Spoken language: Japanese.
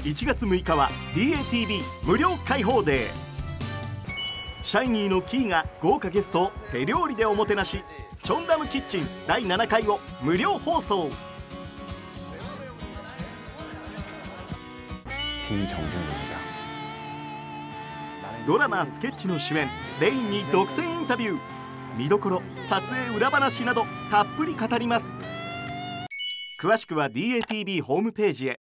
1月6日は DATV 無料開放デー。シャイニーのキーが豪華ゲストを手料理でおもてなし。チョンダムキッチン第7回を無料放送。ドラマスケッチの主演レインに独占インタビュー。見どころ、撮影裏話などたっぷり語ります。詳しくは DATV ホームページへ。